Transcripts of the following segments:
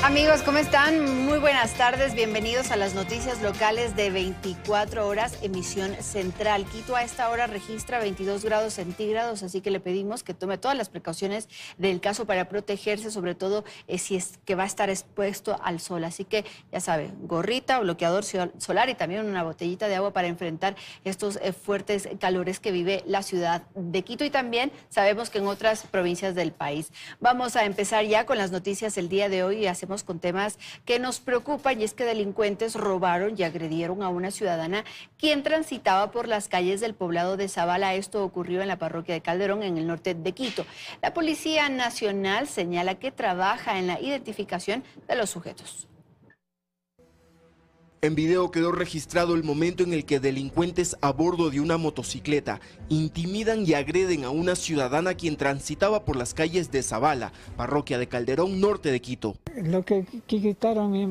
Amigos, ¿cómo están? Muy buenas tardes, bienvenidos a las noticias locales de 24 horas, emisión central. Quito a esta hora registra 22 grados centígrados, así que le pedimos que tome todas las precauciones del caso para protegerse, sobre todo si es que va a estar expuesto al sol. Así que ya sabe, gorrita, bloqueador solar y también una botellita de agua para enfrentar estos fuertes calores que vive la ciudad de Quito y también sabemos que en otras provincias del país. Vamos a empezar ya con las noticias el día de hoy y hacemos con temas que nos preocupan, y es que delincuentes robaron y agredieron a una ciudadana quien transitaba por las calles del poblado de Zabala. Esto ocurrió en la parroquia de Calderón, en el norte de Quito. La Policía Nacional señala que trabaja en la identificación de los sujetos. En video quedó registrado el momento en el que delincuentes a bordo de una motocicleta intimidan y agreden a una ciudadana quien transitaba por las calles de Zabala, parroquia de Calderón, norte de Quito. Lo que quitaron mi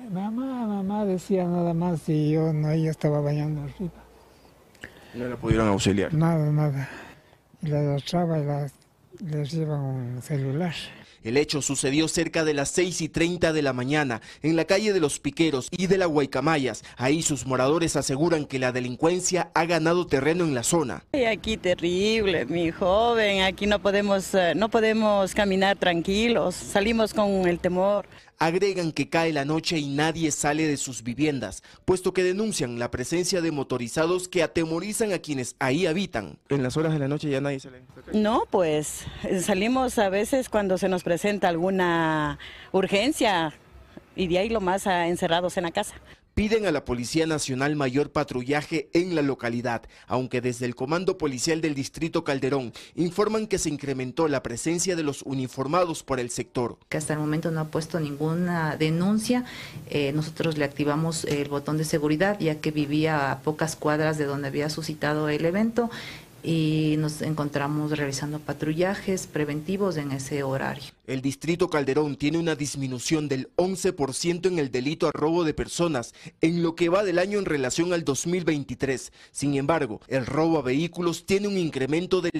mamá decía nada más y ella estaba bañando arriba. ¿No la pudieron auxiliar? Nada. Y la arrastraba y les lleva un celular. El hecho sucedió cerca de las 6:30 de la mañana en la calle de los Piqueros y de la Guaycamayas. Ahí sus moradores aseguran que la delincuencia ha ganado terreno en la zona. Aquí terrible, mi joven, aquí no podemos caminar tranquilos, salimos con el temor. Agregan que cae la noche y nadie sale de sus viviendas, puesto que denuncian la presencia de motorizados que atemorizan a quienes ahí habitan. En las horas de la noche ya nadie sale. No, pues salimos a veces cuando se nos presenta alguna urgencia y de ahí lo más encerrados en la casa. Piden a la Policía Nacional mayor patrullaje en la localidad, aunque desde el Comando Policial del Distrito Calderón informan que se incrementó la presencia de los uniformados por el sector. Que hasta el momento no ha puesto ninguna denuncia. Nosotros le activamos el botón de seguridad ya que vivía a pocas cuadras de donde había suscitado el evento y nos encontramos realizando patrullajes preventivos en ese horario. El Distrito Calderón tiene una disminución del 11% en el delito a robo de personas en lo que va del año en relación al 2023. Sin embargo, el robo a vehículos tiene un incremento del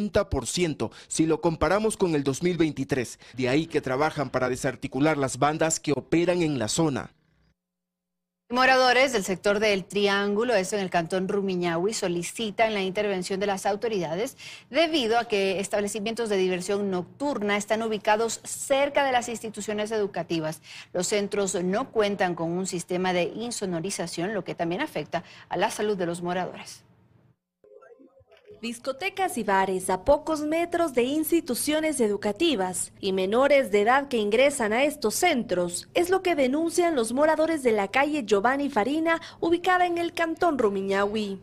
70% si lo comparamos con el 2023. De ahí que trabajan para desarticular las bandas que operan en la zona. Moradores del sector del Triángulo, esto en el cantón Rumiñahui, solicitan la intervención de las autoridades debido a que establecimientos de diversión nocturna están ubicados cerca de las instituciones educativas. Los centros no cuentan con un sistema de insonorización, lo que también afecta a la salud de los moradores. Discotecas y bares a pocos metros de instituciones educativas y menores de edad que ingresan a estos centros es lo que denuncian los moradores de la calle Giovanni Farina, ubicada en el cantón Rumiñahui.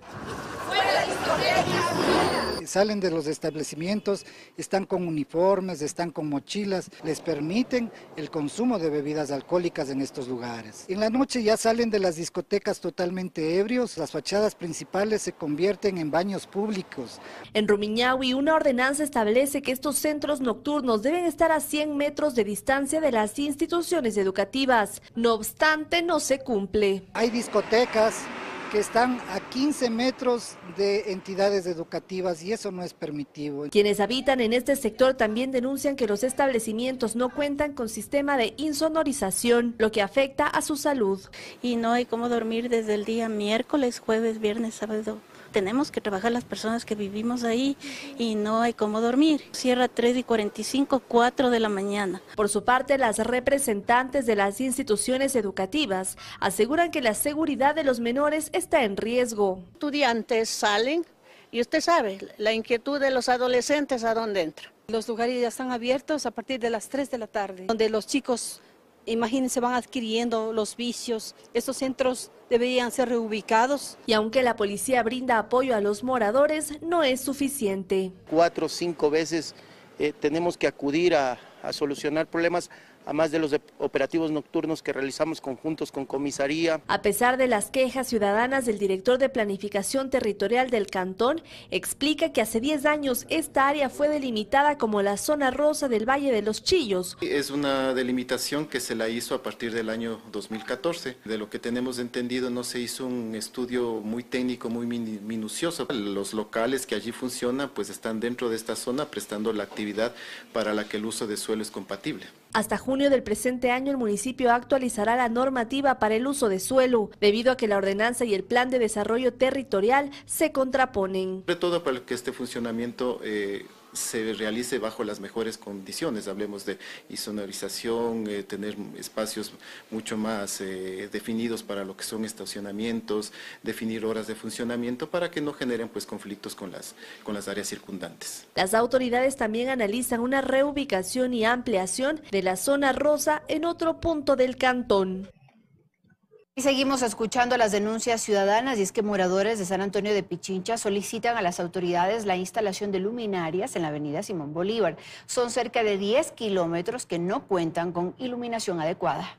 Salen de los establecimientos, están con uniformes, están con mochilas, les permiten el consumo de bebidas alcohólicas en estos lugares. En la noche ya salen de las discotecas totalmente ebrios, las fachadas principales se convierten en baños públicos. En Rumiñahui, una ordenanza establece que estos centros nocturnos deben estar a 100 metros de distancia de las instituciones educativas. No obstante, no se cumple. Hay discotecas que están a 15 metros de entidades educativas y eso no es permitido. Quienes habitan en este sector también denuncian que los establecimientos no cuentan con sistema de insonorización, lo que afecta a su salud. Y no hay cómo dormir desde el día miércoles, jueves, viernes, sábado. Tenemos que trabajar las personas que vivimos ahí y no hay cómo dormir. Cierra 3:45, 4 de la mañana. Por su parte, las representantes de las instituciones educativas aseguran que la seguridad de los menores está en riesgo. Estudiantes salen y usted sabe, la inquietud de los adolescentes a dónde entra. Los lugares ya están abiertos a partir de las 3 de la tarde, donde los chicos, imagínense, van adquiriendo los vicios. Estos centros deberían ser reubicados. Y aunque la policía brinda apoyo a los moradores, no es suficiente. 4 o 5 veces tenemos que acudir a solucionar problemas a más de los operativos nocturnos que realizamos conjuntos con comisaría. A pesar de las quejas ciudadanas, el director de Planificación Territorial del Cantón explica que hace 10 años esta área fue delimitada como la zona rosa del Valle de los Chillos. Es una delimitación que se la hizo a partir del año 2014. De lo que tenemos entendido, no se hizo un estudio muy técnico, muy minucioso. Los locales que allí funcionan pues están dentro de esta zona prestando la actividad para la que el uso de suelo es compatible. Hasta junio del presente año el municipio actualizará la normativa para el uso de suelo, debido a que la ordenanza y el plan de desarrollo territorial se contraponen. Sobre todo para que este funcionamiento se realice bajo las mejores condiciones, hablemos de insonorización, tener espacios mucho más definidos para lo que son estacionamientos, definir horas de funcionamiento para que no generen pues conflictos con las áreas circundantes. Las autoridades también analizan una reubicación y ampliación de la zona rosa en otro punto del cantón. Y seguimos escuchando las denuncias ciudadanas, y es que moradores de San Antonio de Pichincha solicitan a las autoridades la instalación de luminarias en la avenida Simón Bolívar. Son cerca de 10 kilómetros que no cuentan con iluminación adecuada.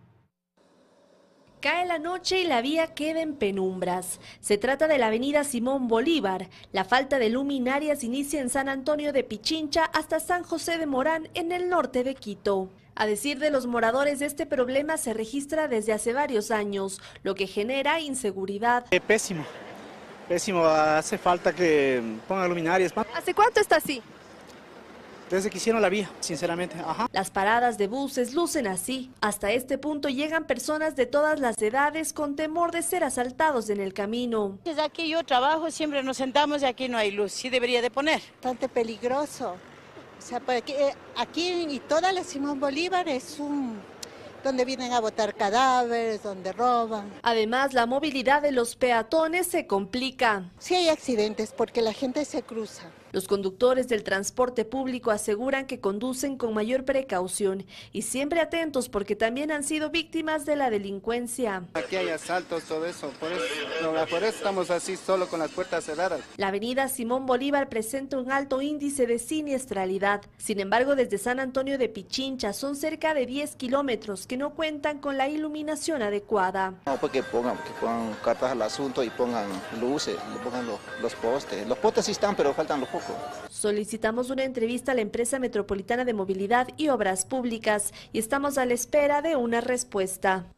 Cae la noche y la vía queda en penumbras. Se trata de la avenida Simón Bolívar. La falta de luminarias inicia en San Antonio de Pichincha hasta San José de Morán, en el norte de Quito. A decir de los moradores, este problema se registra desde hace varios años, lo que genera inseguridad. Pésimo, pésimo. Hace falta que pongan luminarias. ¿Hace cuánto está así? Desde que hicieron la vía, sinceramente. Las paradas de buses lucen así. Hasta este punto llegan personas de todas las edades con temor de ser asaltados en el camino. Desde aquí yo trabajo, siempre nos sentamos y aquí no hay luz. Sí debería de poner. Bastante peligroso. O sea, porque aquí y toda la Simón Bolívar es donde vienen a botar cadáveres, donde roban. Además, la movilidad de los peatones se complica. Sí hay accidentes porque la gente se cruza. Los conductores del transporte público aseguran que conducen con mayor precaución y siempre atentos porque también han sido víctimas de la delincuencia. Aquí hay asaltos, todo eso, por eso estamos así solo con las puertas cerradas. La avenida Simón Bolívar presenta un alto índice de siniestralidad. Sin embargo, desde San Antonio de Pichincha son cerca de 10 kilómetros que no cuentan con la iluminación adecuada. No, pues que pongan cartas al asunto y pongan luces, pongan los postes. Los postes sí están, pero faltan los pocos. Solicitamos una entrevista a la empresa metropolitana de movilidad y obras públicas y estamos a la espera de una respuesta.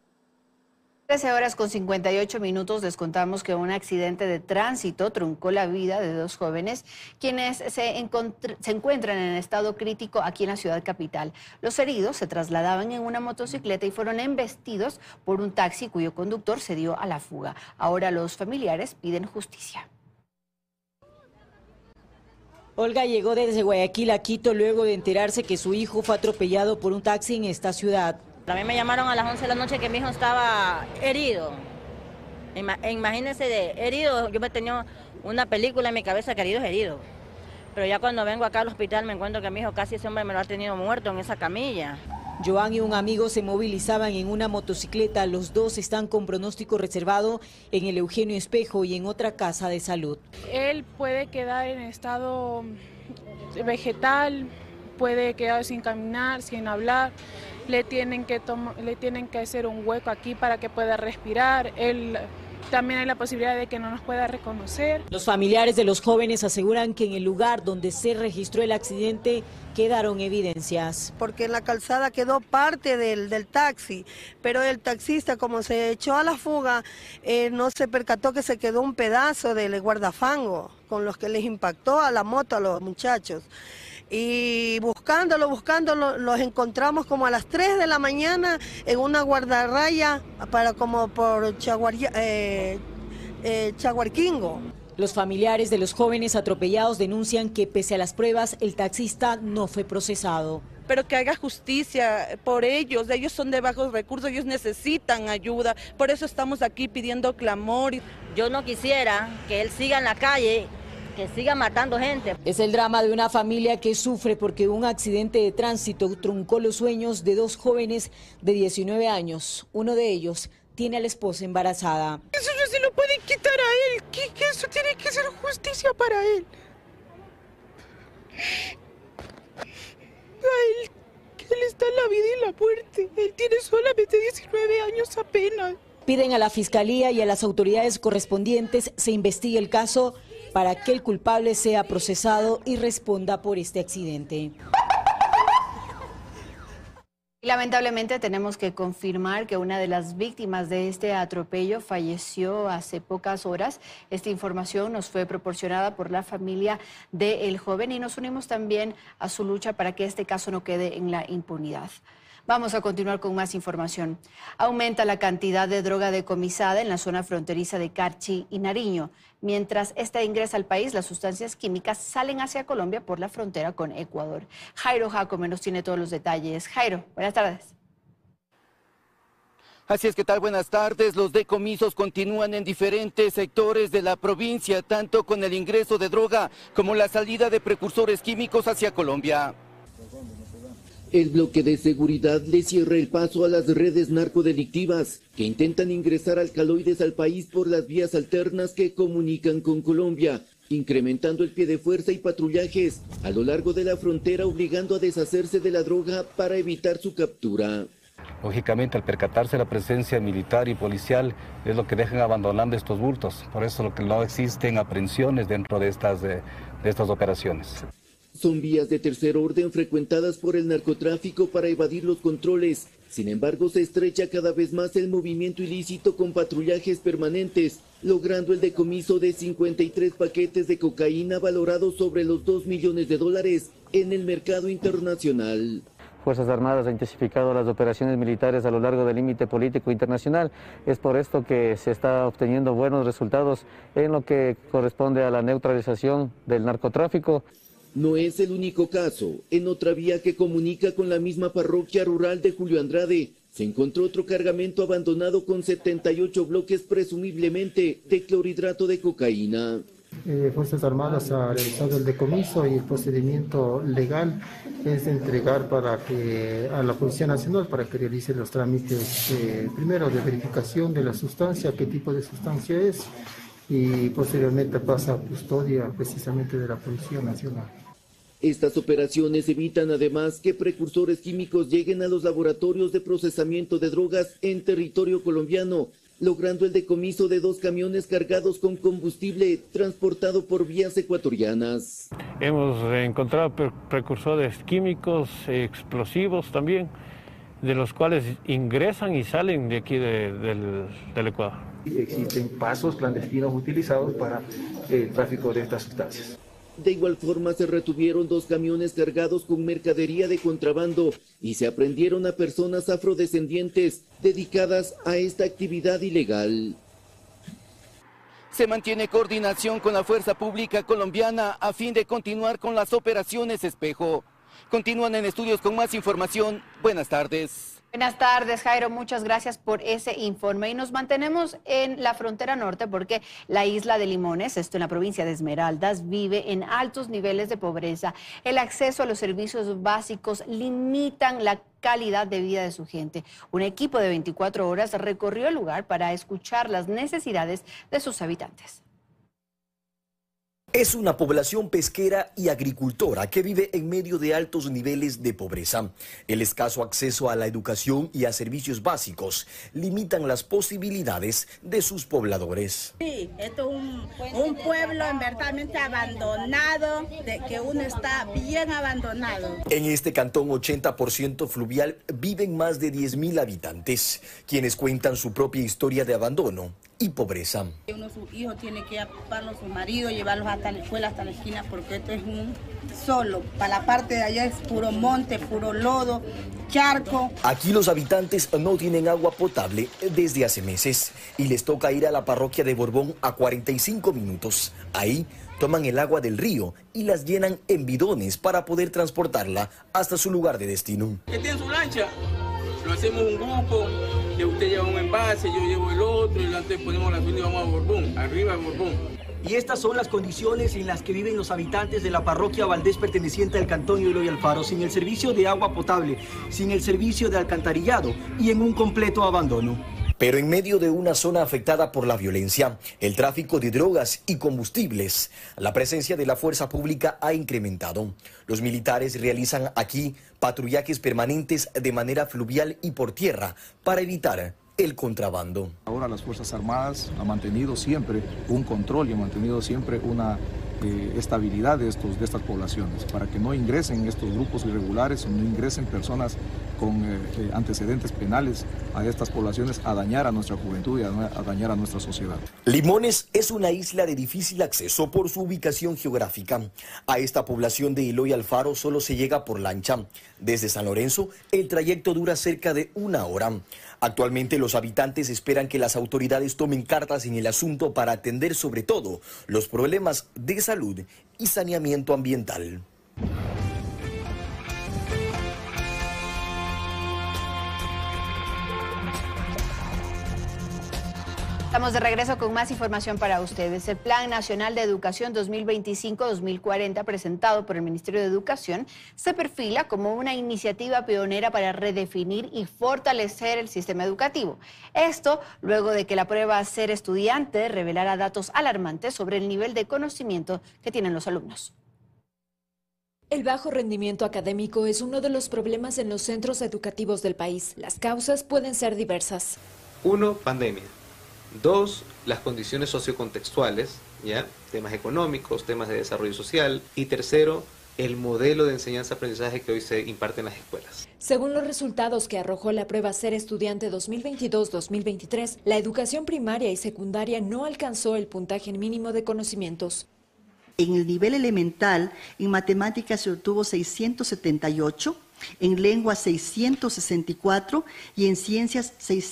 13:58 les contamos que un accidente de tránsito truncó la vida de dos jóvenes quienes se encuentran en estado crítico aquí en la ciudad capital. Los heridos se trasladaban en una motocicleta y fueron embestidos por un taxi cuyo conductor se dio a la fuga. Ahora los familiares piden justicia. Olga llegó desde Guayaquil a Quito luego de enterarse que su hijo fue atropellado por un taxi en esta ciudad. A mí me llamaron a las 11 de la noche que mi hijo estaba herido. Imagínense de herido, yo me tenía una película en mi cabeza que herido es herido. Pero ya cuando vengo acá al hospital me encuentro que mi hijo casi ese hombre me lo ha tenido muerto en esa camilla. Joan y un amigo se movilizaban en una motocicleta. Los dos están con pronóstico reservado en el Eugenio Espejo y en otra casa de salud. Él puede quedar en estado vegetal, puede quedar sin caminar, sin hablar. Le tienen que hacer un hueco aquí para que pueda respirar. Él también hay la posibilidad de que no nos pueda reconocer. Los familiares de los jóvenes aseguran que en el lugar donde se registró el accidente quedaron evidencias. Porque en la calzada quedó parte del taxi, pero el taxista, como se echó a la fuga, no se percató que se quedó un pedazo del guardafango con los que les impactó a la moto a los muchachos. Y buscándolo, los encontramos como a las 3 de la mañana en una guardarraya como por Chaguarquingo. Los familiares de los jóvenes atropellados denuncian que pese a las pruebas el taxista no fue procesado. Pero que haga justicia por ellos son de bajos recursos, ellos necesitan ayuda, por eso estamos aquí pidiendo clamor. Yo no quisiera que él siga en la calle, que siga matando gente. Es el drama de una familia que sufre porque un accidente de tránsito truncó los sueños de dos jóvenes de 19 años. Uno de ellos tiene a la esposa embarazada. Eso no se lo pueden quitar a él, que eso tiene que ser justicia para él. Él está en la vida y la muerte, él tiene solamente 19 años apenas. Piden a la Fiscalía y a las autoridades correspondientes se investigue el caso para que el culpable sea procesado y responda por este accidente. Lamentablemente tenemos que confirmar que una de las víctimas de este atropello falleció hace pocas horas. Esta información nos fue proporcionada por la familia del joven y nos unimos también a su lucha para que este caso no quede en la impunidad. Vamos a continuar con más información. Aumenta la cantidad de droga decomisada en la zona fronteriza de Carchi y Nariño. Mientras esta ingresa al país, las sustancias químicas salen hacia Colombia por la frontera con Ecuador. Jairo Jacome nos tiene todos los detalles. Jairo, buenas tardes. Así es, ¿qué tal? Buenas tardes. Los decomisos continúan en diferentes sectores de la provincia, tanto con el ingreso de droga como la salida de precursores químicos hacia Colombia. El bloque de seguridad le cierra el paso a las redes narcodelictivas que intentan ingresar alcaloides al país por las vías alternas que comunican con Colombia, incrementando el pie de fuerza y patrullajes a lo largo de la frontera, obligando a deshacerse de la droga para evitar su captura. Lógicamente, al percatarse la presencia militar y policial es lo que dejan abandonando estos bultos. Por eso lo que no existen aprehensiones dentro de estas operaciones. Son vías de tercer orden frecuentadas por el narcotráfico para evadir los controles. Sin embargo, se estrecha cada vez más el movimiento ilícito con patrullajes permanentes, logrando el decomiso de 53 paquetes de cocaína valorados sobre los $2 millones en el mercado internacional. Fuerzas Armadas ha intensificado las operaciones militares a lo largo del límite político internacional. Es por esto que se está obteniendo buenos resultados en lo que corresponde a la neutralización del narcotráfico. No es el único caso. En otra vía que comunica con la misma parroquia rural de Julio Andrade, se encontró otro cargamento abandonado con 78 bloques presumiblemente de clorhidrato de cocaína. Fuerzas Armadas ha realizado el decomiso y el procedimiento legal es entregar a la Policía Nacional para que realice los trámites primero de verificación de la sustancia, qué tipo de sustancia es, y posteriormente pasa a custodia precisamente de la Policía Nacional. Estas operaciones evitan además que precursores químicos lleguen a los laboratorios de procesamiento de drogas en territorio colombiano, logrando el decomiso de 2 camiones cargados con combustible transportado por vías ecuatorianas. Hemos encontrado precursores químicos, explosivos también, de los cuales ingresan y salen de aquí del Ecuador. Existen pasos clandestinos utilizados para el tráfico de estas sustancias. De igual forma se retuvieron 2 camiones cargados con mercadería de contrabando y se aprendieron a personas afrodescendientes dedicadas a esta actividad ilegal. Se mantiene coordinación con la Fuerza Pública colombiana a fin de continuar con las operaciones espejo. Continúan en estudios con más información. Buenas tardes. Buenas tardes, Jairo. Muchas gracias por ese informe. Y nos mantenemos en la frontera norte porque la isla de Limones, esto en la provincia de Esmeraldas, vive en altos niveles de pobreza. El acceso a los servicios básicos limitan la calidad de vida de su gente. Un equipo de 24 horas recorrió el lugar para escuchar las necesidades de sus habitantes. Es una población pesquera y agricultora que vive en medio de altos niveles de pobreza. El escaso acceso a la educación y a servicios básicos limitan las posibilidades de sus pobladores. Sí, esto es un pueblo verdaderamente abandonado, de que uno está bien abandonado. En este cantón 80% fluvial viven más de 10.000 habitantes, quienes cuentan su propia historia de abandono y pobreza. Uno, su hijo tiene que llevarlos a su marido, llevarlos hasta la escuela, hasta la esquina, porque esto es un solo. Para la parte de allá es puro monte, puro lodo, charco. Aquí los habitantes no tienen agua potable desde hace meses y les toca ir a la parroquia de Borbón a 45 minutos. Ahí toman el agua del río y las llenan en bidones para poder transportarla hasta su lugar de destino. ¿Qué tiene su lancha? Lo hacemos un grupo, que usted lleva un envase, yo llevo el otro, y antes ponemos la suya y vamos a Borbón, arriba de Borbón. Y estas son las condiciones en las que viven los habitantes de la parroquia Valdés perteneciente al cantón Eloy Alfaro, sin el servicio de agua potable, sin el servicio de alcantarillado y en un completo abandono. Pero en medio de una zona afectada por la violencia, el tráfico de drogas y combustibles, la presencia de la fuerza pública ha incrementado. Los militares realizan aquí patrullajes permanentes de manera fluvial y por tierra para evitar el contrabando. Ahora las Fuerzas Armadas han mantenido siempre un control y han mantenido siempre una estabilidad de estas poblaciones, para que no ingresen estos grupos irregulares o no ingresen personas con antecedentes penales a estas poblaciones a dañar a nuestra juventud y a dañar a nuestra sociedad. Limones es una isla de difícil acceso por su ubicación geográfica. A esta población de Eloy Alfaro solo se llega por lancha. Desde San Lorenzo, el trayecto dura cerca de 1 hora. Actualmente los habitantes esperan que las autoridades tomen cartas en el asunto para atender sobre todo los problemas de salud y saneamiento ambiental. Estamos de regreso con más información para ustedes. El Plan Nacional de Educación 2025-2040 presentado por el Ministerio de Educación se perfila como una iniciativa pionera para redefinir y fortalecer el sistema educativo. Esto luego de que la prueba Ser Estudiante revelara datos alarmantes sobre el nivel de conocimiento que tienen los alumnos. El bajo rendimiento académico es uno de los problemas en los centros educativos del país. Las causas pueden ser diversas. 1. Pandemia. 2. Las condiciones sociocontextuales, ¿ya? Temas económicos, temas de desarrollo social. Y 3. El modelo de enseñanza-aprendizaje que hoy se imparte en las escuelas. Según los resultados que arrojó la prueba Ser Estudiante 2022-2023, la educación primaria y secundaria no alcanzó el puntaje mínimo de conocimientos. En el nivel elemental, en matemáticas se obtuvo 678, en lengua 664 y en ciencias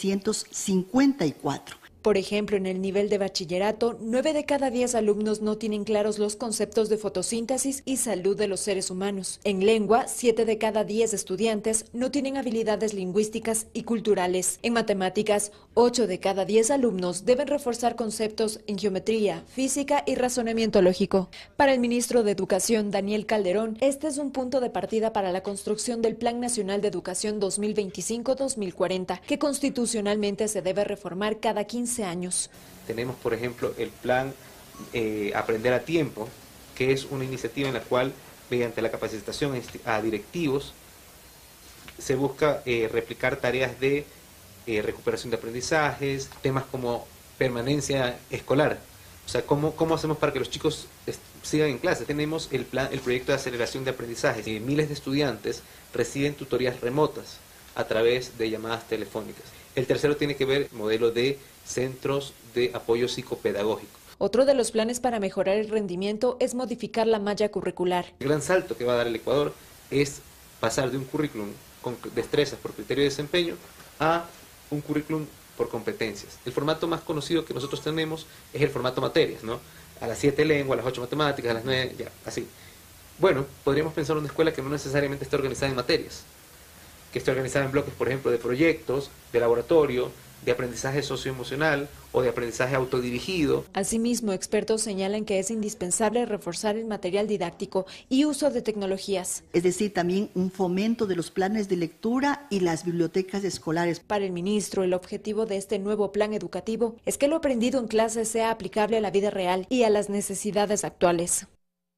654. Por ejemplo, en el nivel de bachillerato, 9 de cada 10 alumnos no tienen claros los conceptos de fotosíntesis y salud de los seres humanos. En lengua, 7 de cada 10 estudiantes no tienen habilidades lingüísticas y culturales. En matemáticas, 8 de cada 10 alumnos deben reforzar conceptos en geometría, física y razonamiento lógico. Para el ministro de Educación, Daniel Calderón, este es un punto de partida para la construcción del Plan Nacional de Educación 2025-2040, que constitucionalmente se debe reformar cada 15 años. Tenemos, por ejemplo, el plan Aprender a Tiempo, que es una iniciativa en la cual, mediante la capacitación a directivos, se busca replicar tareas de recuperación de aprendizajes, temas como permanencia escolar. O sea, ¿cómo hacemos para que los chicos sigan en clase? Tenemos el proyecto de aceleración de aprendizajes. Miles de estudiantes reciben tutorías remotas a través de llamadas telefónicas. El tercero tiene que ver el modelo de centros de apoyo psicopedagógico. Otro de los planes para mejorar el rendimiento es modificar la malla curricular. El gran salto que va a dar el Ecuador es pasar de un currículum con destrezas por criterio de desempeño a un currículum por competencias. El formato más conocido que nosotros tenemos es el formato materias, ¿no? A las 7 lengua, a las 8 matemáticas, a las 9, ya, así. Bueno, podríamos pensar en una escuela que no necesariamente esté organizada en materias, que esté organizada en bloques, por ejemplo, de proyectos, de laboratorio, de aprendizaje socioemocional o de aprendizaje autodirigido. Asimismo, expertos señalan que es indispensable reforzar el material didáctico y uso de tecnologías. Es decir, también un fomento de los planes de lectura y las bibliotecas escolares. Para el ministro, el objetivo de este nuevo plan educativo es que lo aprendido en clase sea aplicable a la vida real y a las necesidades actuales.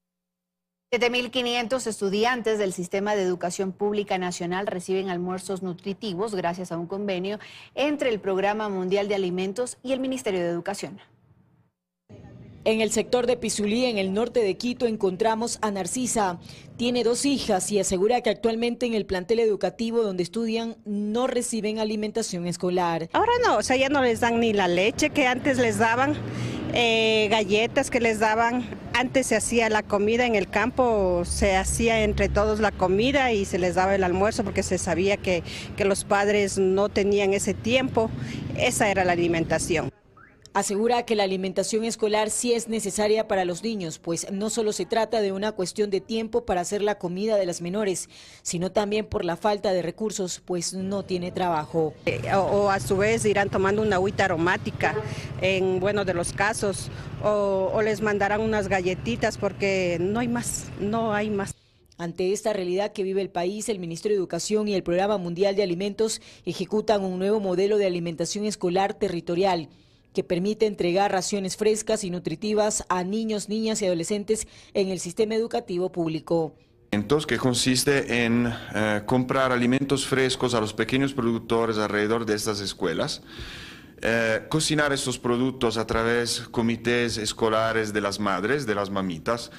7.500 estudiantes del Sistema de Educación Pública Nacional reciben almuerzos nutritivos gracias a un convenio entre el Programa Mundial de Alimentos y el Ministerio de Educación. En el sector de Pizulí, en el norte de Quito, encontramos a Narcisa. Tiene 2 hijas y asegura que actualmente en el plantel educativo donde estudian no reciben alimentación escolar. Ahora no, o sea, ya no les dan ni la leche que antes les daban, galletas que les daban. Antes se hacía la comida en el campo, se hacía entre todos la comida y se les daba el almuerzo porque se sabía que los padres no tenían ese tiempo. Esa era la alimentación. Asegura que la alimentación escolar sí es necesaria para los niños, pues no solo se trata de una cuestión de tiempo para hacer la comida de las menores, sino también por la falta de recursos, pues no tiene trabajo. O a su vez irán tomando una agüita aromática, en buenos de los casos, o les mandarán unas galletitas porque no hay más, no hay más. Ante esta realidad que vive el país, el Ministerio de Educación y el Programa Mundial de Alimentos ejecutan un nuevo modelo de alimentación escolar territorial, que permite entregar raciones frescas y nutritivas a niños, niñas y adolescentes en el sistema educativo público. Que consiste en comprar alimentos frescos a los pequeños productores alrededor de estas escuelas. cocinar estos productos a través de comités escolares de las madres, de las mamitas,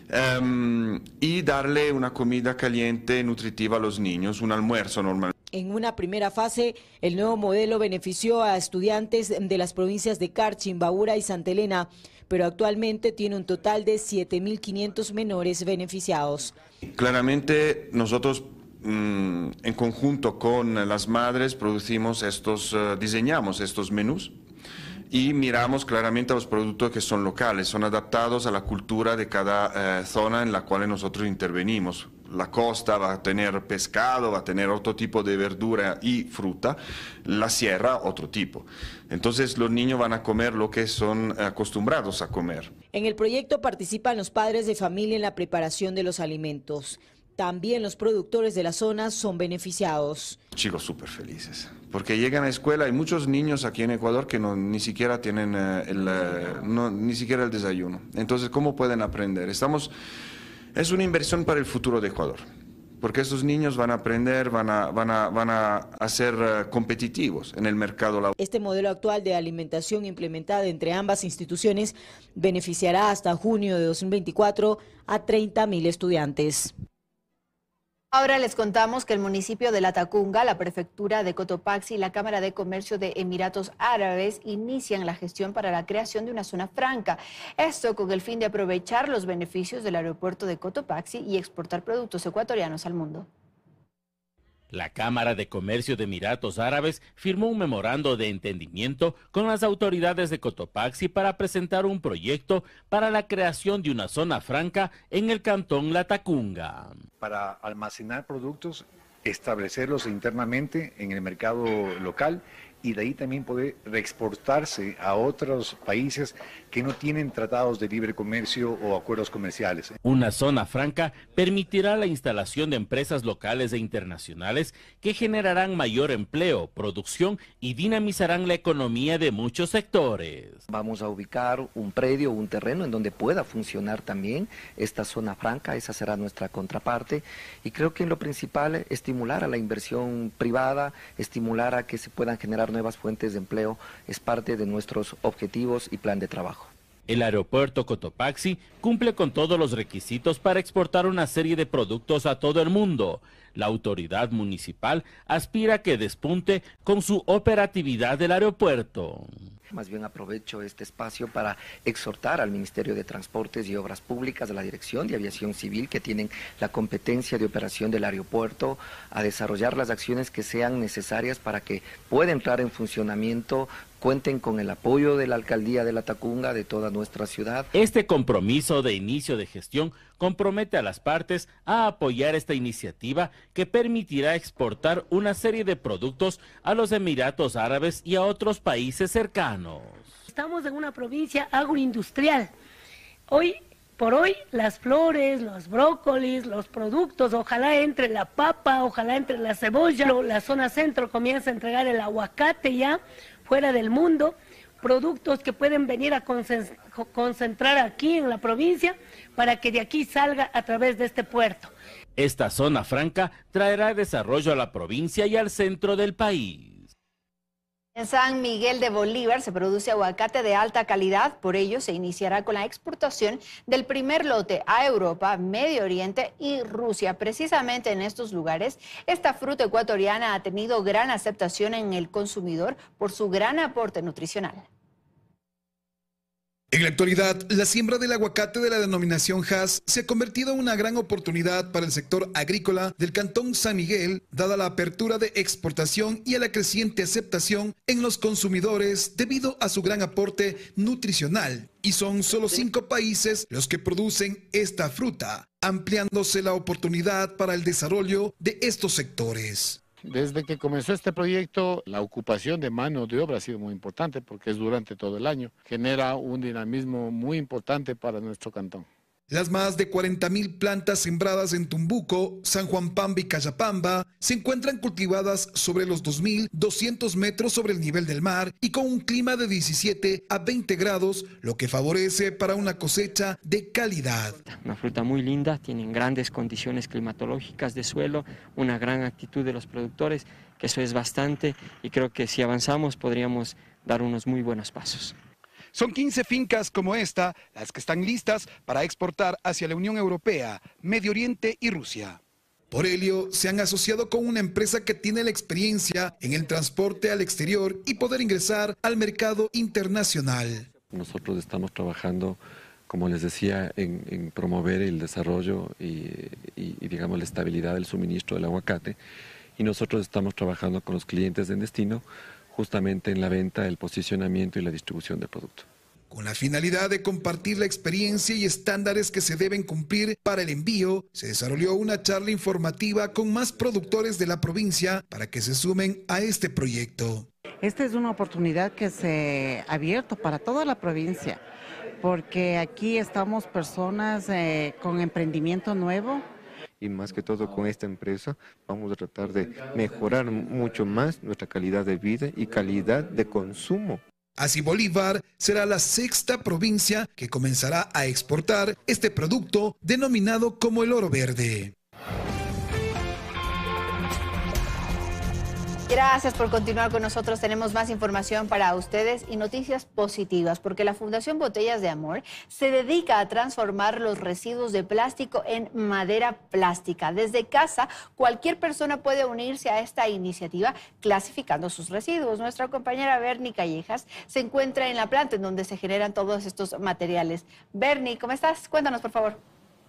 y darle una comida caliente, nutritiva a los niños, un almuerzo normal. En una primera fase, el nuevo modelo benefició a estudiantes de las provincias de Carchi, Imbabura y Santa Elena, pero actualmente tiene un total de 7.500 menores beneficiados. Claramente nosotros en conjunto con las madres diseñamos estos menús y miramos claramente a los productos que son locales, son adaptados a la cultura de cada zona en la cual nosotros intervenimos. La costa va a tener pescado, va a tener otro tipo de verdura y fruta, la sierra otro tipo. Entonces los niños van a comer lo que son acostumbrados a comer. En el proyecto participan los padres de familia en la preparación de los alimentos. También los productores de la zona son beneficiados. Chicos súper felices, porque llegan a la escuela. Hay muchos niños aquí en Ecuador que ni siquiera tienen ni siquiera el desayuno. Entonces, ¿cómo pueden aprender? Es una inversión para el futuro de Ecuador, porque estos niños van a aprender, van a ser competitivos en el mercado laboral. Este modelo actual de alimentación implementada entre ambas instituciones beneficiará hasta junio de 2024 a 30.000 estudiantes. Ahora les contamos que el municipio de La Tacunga, la prefectura de Cotopaxi y la Cámara de Comercio de Emiratos Árabes inician la gestión para la creación de una zona franca. Esto con el fin de aprovechar los beneficios del aeropuerto de Cotopaxi y exportar productos ecuatorianos al mundo. La Cámara de Comercio de Emiratos Árabes firmó un memorando de entendimiento con las autoridades de Cotopaxi para presentar un proyecto para la creación de una zona franca en el cantón La Tacunga. Para almacenar productos, establecerlos internamente en el mercado local y de ahí también poder reexportarse a otros países que no tienen tratados de libre comercio o acuerdos comerciales. Una zona franca permitirá la instalación de empresas locales e internacionales que generarán mayor empleo, producción y dinamizarán la economía de muchos sectores. Vamos a ubicar un predio, un terreno en donde pueda funcionar también esta zona franca, esa será nuestra contraparte, y creo que en lo principal estimular a la inversión privada, estimular a que se puedan generar nuevas fuentes de empleo, es parte de nuestros objetivos y plan de trabajo. El aeropuerto Cotopaxi cumple con todos los requisitos para exportar una serie de productos a todo el mundo. La autoridad municipal aspira a que despunte con su operatividad del aeropuerto. Más bien aprovecho este espacio para exhortar al Ministerio de Transportes y Obras Públicas, a la Dirección de Aviación Civil, que tienen la competencia de operación del aeropuerto, a desarrollar las acciones que sean necesarias para que pueda entrar en funcionamiento. Cuenten con el apoyo de la Alcaldía de La Tacunga, de toda nuestra ciudad. Este compromiso de inicio de gestión compromete a las partes a apoyar esta iniciativa que permitirá exportar una serie de productos a los Emiratos Árabes y a otros países cercanos. Estamos en una provincia agroindustrial. Hoy por hoy, las flores, los brócolis, los productos, ojalá entre la papa, ojalá entre la cebolla. La zona centro comienza a entregar el aguacate ya fuera del mundo, productos que pueden venir a concentrar aquí en la provincia para que de aquí salga a través de este puerto. Esta zona franca traerá desarrollo a la provincia y al centro del país. En San Miguel de Bolívar se produce aguacate de alta calidad, por ello se iniciará con la exportación del primer lote a Europa, Medio Oriente y Rusia. Precisamente en estos lugares, esta fruta ecuatoriana ha tenido gran aceptación en el consumidor por su gran aporte nutricional. En la actualidad, la siembra del aguacate de la denominación Hass se ha convertido en una gran oportunidad para el sector agrícola del Cantón San Miguel, dada la apertura de exportación y a la creciente aceptación en los consumidores debido a su gran aporte nutricional. Y son solo 5 países los que producen esta fruta, ampliándose la oportunidad para el desarrollo de estos sectores. Desde que comenzó este proyecto, la ocupación de mano de obra ha sido muy importante porque es durante todo el año. Genera un dinamismo muy importante para nuestro cantón. Las más de 40.000 plantas sembradas en Tumbuco, San Juan Pamba y Cayapamba se encuentran cultivadas sobre los 2.200 metros sobre el nivel del mar y con un clima de 17 a 20 grados, lo que favorece para una cosecha de calidad. Una fruta muy linda, tienen grandes condiciones climatológicas de suelo, una gran actitud de los productores, que eso es bastante, y creo que si avanzamos podríamos dar unos muy buenos pasos. Son 15 fincas como esta las que están listas para exportar hacia la Unión Europea, Medio Oriente y Rusia. Por ello, se han asociado con una empresa que tiene la experiencia en el transporte al exterior y poder ingresar al mercado internacional. Nosotros estamos trabajando, como les decía, en promover el desarrollo y digamos la estabilidad del suministro del aguacate, y nosotros estamos trabajando con los clientes en destino justamente en la venta, el posicionamiento y la distribución del producto. Con la finalidad de compartir la experiencia y estándares que se deben cumplir para el envío, se desarrolló una charla informativa con más productores de la provincia para que se sumen a este proyecto. Esta es una oportunidad que se ha abierto para toda la provincia, porque aquí estamos personas con emprendimiento nuevo. Y más que todo con esta empresa vamos a tratar de mejorar mucho más nuestra calidad de vida y calidad de consumo. Así Bolívar será la 6ª provincia que comenzará a exportar este producto denominado como el oro verde. Gracias por continuar con nosotros. Tenemos más información para ustedes y noticias positivas, porque la Fundación Botellas de Amor se dedica a transformar los residuos de plástico en madera plástica. Desde casa, cualquier persona puede unirse a esta iniciativa clasificando sus residuos. Nuestra compañera Bernie Callejas se encuentra en la planta en donde se generan todos estos materiales. Bernie, ¿cómo estás? Cuéntanos, por favor.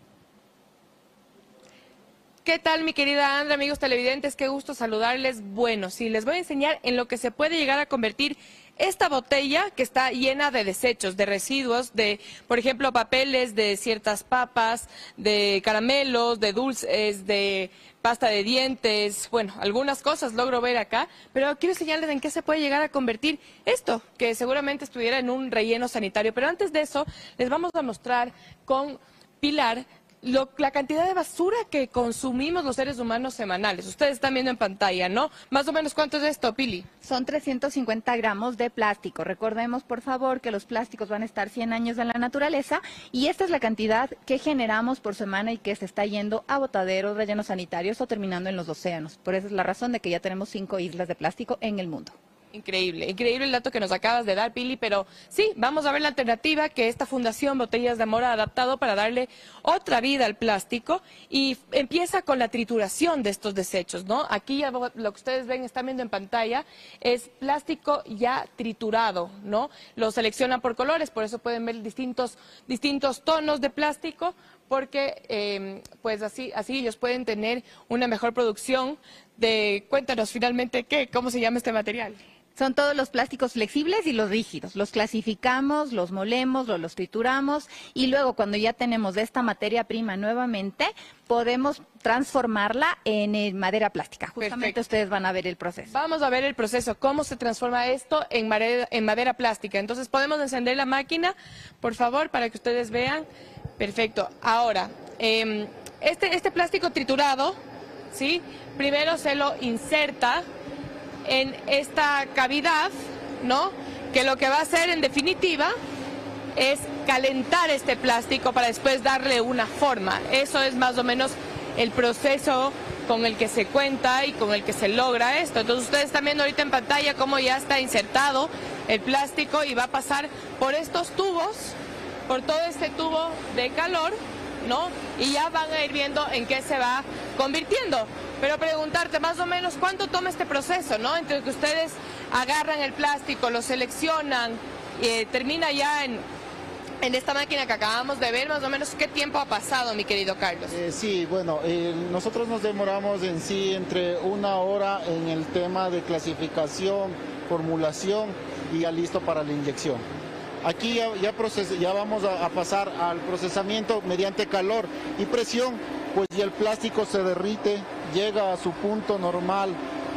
¿Qué tal, mi querida Andra, amigos televidentes? Qué gusto saludarles. Bueno, sí, les voy a enseñar en lo que se puede llegar a convertir esta botella que está llena de desechos, de residuos, de, por ejemplo, papeles de ciertas papas, de caramelos, de dulces, de pasta de dientes, bueno, algunas cosas logro ver acá, pero quiero enseñarles en qué se puede llegar a convertir esto, que seguramente estuviera en un relleno sanitario. Pero antes de eso, les vamos a mostrar con Pilar la cantidad de basura que consumimos los seres humanos semanales. Ustedes están viendo en pantalla, ¿no? Más o menos, ¿cuánto es esto, Pili? Son 350 gramos de plástico. Recordemos, por favor, que los plásticos van a estar 100 años en la naturaleza y esta es la cantidad que generamos por semana y que se está yendo a botaderos, rellenos sanitarios o terminando en los océanos. Por eso es la razón de que ya tenemos 5 islas de plástico en el mundo. Increíble, increíble el dato que nos acabas de dar, Pili, pero sí, vamos a ver la alternativa que esta Fundación Botellas de Amor ha adaptado para darle otra vida al plástico y empieza con la trituración de estos desechos, ¿no? Aquí ya lo que ustedes ven, están viendo en pantalla, es plástico ya triturado, ¿no? Lo seleccionan por colores, por eso pueden ver distintos tonos de plástico, porque pues así ellos pueden tener una mejor producción de... Cuéntanos finalmente, ¿cómo se llama este material? Son todos los plásticos flexibles y los rígidos. Los clasificamos, los molemos, los trituramos y luego cuando ya tenemos esta materia prima nuevamente, podemos transformarla en madera plástica. Justamente Perfecto. Ustedes van a ver el proceso. Vamos a ver el proceso, cómo se transforma esto en madera plástica. Entonces, ¿podemos encender la máquina, por favor, para que ustedes vean? Perfecto. Ahora, este plástico triturado, ¿sí? Primero se lo inserta en esta cavidad, ¿no? Que lo que va a hacer en definitiva es calentar este plástico para después darle una forma. Eso es más o menos el proceso con el que se cuenta y con el que se logra esto. Entonces ustedes están viendo ahorita en pantalla cómo ya está insertado el plástico y va a pasar por estos tubos, por todo este tubo de calor, ¿no? Y ya van a ir viendo en qué se va convirtiendo. Pero preguntarte más o menos cuánto toma este proceso, ¿no? Entre que ustedes agarran el plástico, lo seleccionan, termina ya en esta máquina que acabamos de ver, más o menos qué tiempo ha pasado, mi querido Carlos. Sí, bueno, nosotros nos demoramos en sí entre 1 hora en el tema de clasificación, formulación y ya listo para la inyección. Aquí ya vamos a pasar al procesamiento mediante calor y presión, pues ya el plástico se derrite, llega a su punto normal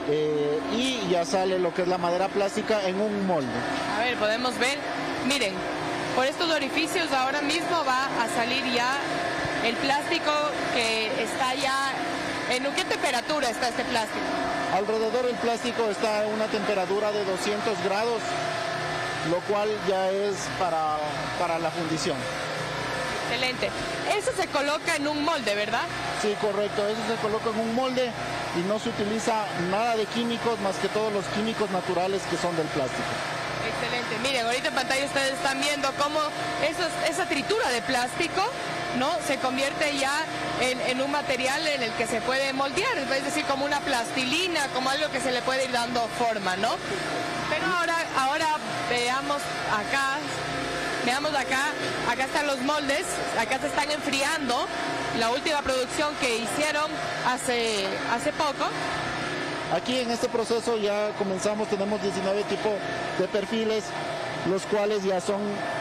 y ya sale lo que es la madera plástica en un molde. A ver, podemos ver, miren, por estos orificios ahora mismo va a salir ya el plástico que está ya... ¿En qué temperatura está este plástico? Alrededor el plástico está a una temperatura de 200 grados. Lo cual ya es para la fundición. Excelente. Eso se coloca en un molde, ¿verdad? Sí, correcto. Eso se coloca en un molde y no se utiliza nada de químicos más que todos los químicos naturales que son del plástico. Excelente. Miren, ahorita en pantalla ustedes están viendo cómo esa tritura de plástico, ¿no?, se convierte ya en un material en el que se puede moldear, es decir, como una plastilina, como algo que se le puede ir dando forma, ¿no? Pero ahora veamos acá, acá están los moldes, acá se están enfriando, la última producción que hicieron hace poco. Aquí en este proceso ya comenzamos, tenemos 19 tipos de perfiles, los cuales ya son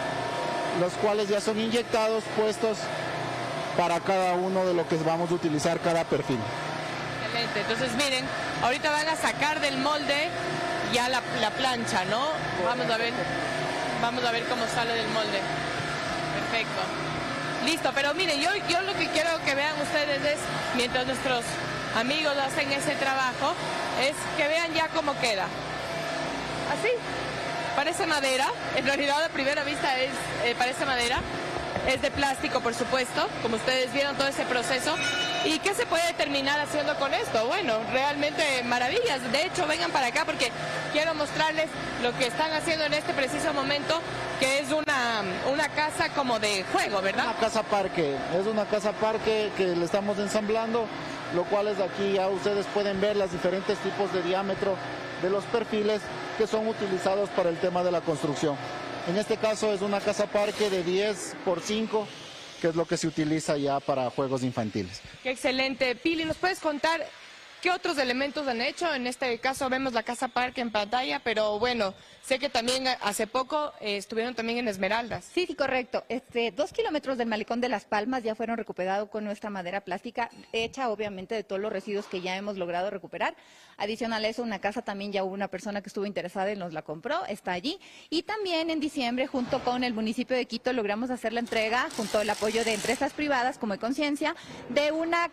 inyectados, puestos para cada uno de lo que vamos a utilizar cada perfil. Excelente, entonces miren, ahorita van a sacar del molde ya la plancha, ¿no? Vamos a ver cómo sale del molde. Perfecto. Listo, pero miren, yo lo que quiero que vean ustedes es, mientras nuestros amigos hacen ese trabajo, es que vean ya cómo queda. Así, parece madera, en realidad a primera vista parece madera, es de plástico por supuesto, como ustedes vieron todo ese proceso. ¿Y qué se puede terminar haciendo con esto? Bueno, realmente maravillas. De hecho, vengan para acá porque quiero mostrarles lo que están haciendo en este preciso momento, que es una casa como de juego, ¿verdad? Una casa parque, es una casa parque que le estamos ensamblando, lo cual es aquí ya ustedes pueden ver los diferentes tipos de diámetro de los perfiles que son utilizados para el tema de la construcción. En este caso es una casa parque de 10 por 5, que es lo que se utiliza ya para juegos infantiles. Qué excelente. Pili, ¿nos puedes contar qué otros elementos han hecho? En este caso vemos la casa parque en pantalla, pero bueno, sé que también hace poco estuvieron también en Esmeraldas. Sí, correcto. 2 kilómetros del Malecón de Las Palmas ya fueron recuperados con nuestra madera plástica, hecha obviamente de todos los residuos que ya hemos logrado recuperar. Adicional a eso, una casa también ya hubo una persona que estuvo interesada y nos la compró, está allí. Y también en diciembre, junto con el municipio de Quito, logramos hacer la entrega, junto al apoyo de empresas privadas como Econciencia, de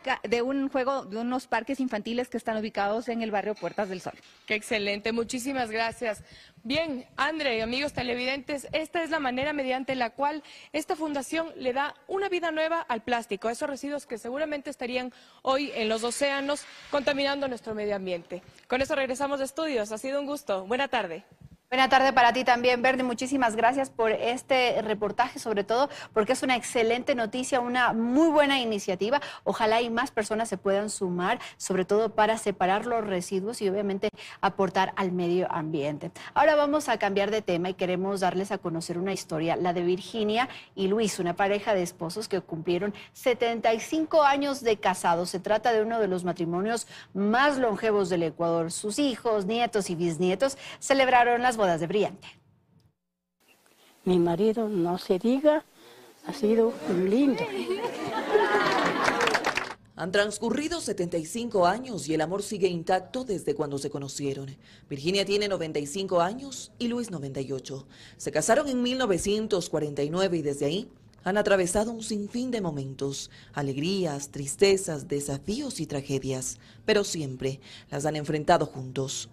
unos parques infantiles que están ubicados en el barrio Puertas del Sol. Qué excelente, muchísimas gracias. Bien, André, amigos televidentes, esta es la manera mediante la cual esta fundación le da una vida nueva al plástico, a esos residuos que seguramente estarían hoy en los océanos contaminando nuestro medio ambiente. Con eso regresamos de estudios, ha sido un gusto. Buena tarde. Buena tarde para ti también, Verde. Muchísimas gracias por este reportaje, sobre todo porque es una excelente noticia, una muy buena iniciativa. Ojalá y más personas se puedan sumar, sobre todo para separar los residuos y obviamente aportar al medio ambiente. Ahora vamos a cambiar de tema y queremos darles a conocer una historia, la de Virginia y Luis, una pareja de esposos que cumplieron 75 años de casados. Se trata de uno de los matrimonios más longevos del Ecuador. Sus hijos, nietos y bisnietos celebraron las bodas de Brillante. Mi marido, no se diga, ha sido lindo. Han transcurrido 75 años y el amor sigue intacto desde cuando se conocieron. Virginia tiene 95 años y Luis 98. Se casaron en 1949 y desde ahí han atravesado un sinfín de momentos, alegrías, tristezas, desafíos y tragedias, pero siempre las han enfrentado juntos.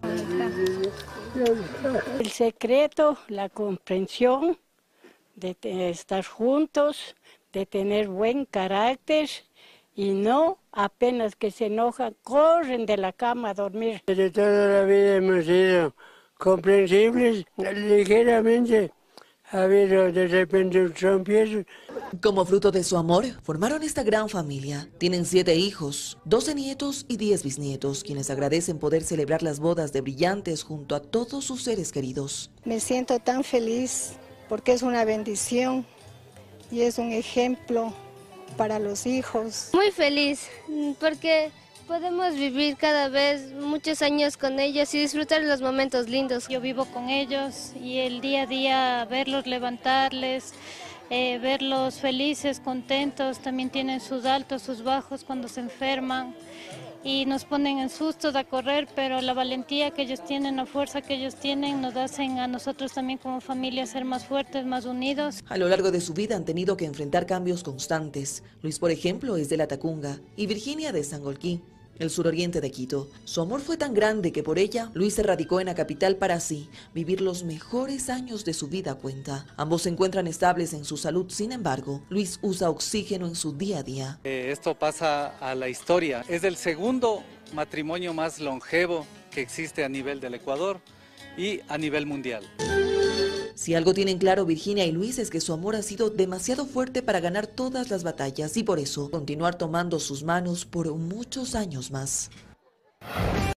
El secreto, la comprensión de estar juntos, de tener buen carácter y no apenas que se enojan, corren de la cama a dormir. De toda la vida hemos sido comprensibles, ligeramente. Ha habido de repente un trompiezo. Como fruto de su amor, formaron esta gran familia. Tienen 7 hijos, 12 nietos y 10 bisnietos, quienes agradecen poder celebrar las bodas de Brillantes junto a todos sus seres queridos. Me siento tan feliz porque es una bendición y es un ejemplo para los hijos. Muy feliz porque podemos vivir cada vez muchos años con ellos y disfrutar los momentos lindos. Yo vivo con ellos y el día a día verlos levantarles, verlos felices, contentos, también tienen sus altos, sus bajos cuando se enferman y nos ponen en sustos a correr, pero la valentía que ellos tienen, la fuerza que ellos tienen nos hacen a nosotros también como familia ser más fuertes, más unidos. A lo largo de su vida han tenido que enfrentar cambios constantes. Luis, por ejemplo, es de La Tacunga y Virginia de Sangolquí, el suroriente de Quito. Su amor fue tan grande que por ella, Luis se radicó en la capital para así vivir los mejores años de su vida a cuenta. Ambos se encuentran estables en su salud, sin embargo, Luis usa oxígeno en su día a día. Esto pasa a la historia. Es el segundo matrimonio más longevo que existe a nivel del Ecuador y a nivel mundial. Si algo tienen claro Virginia y Luis es que su amor ha sido demasiado fuerte para ganar todas las batallas y por eso continuar tomando sus manos por muchos años más.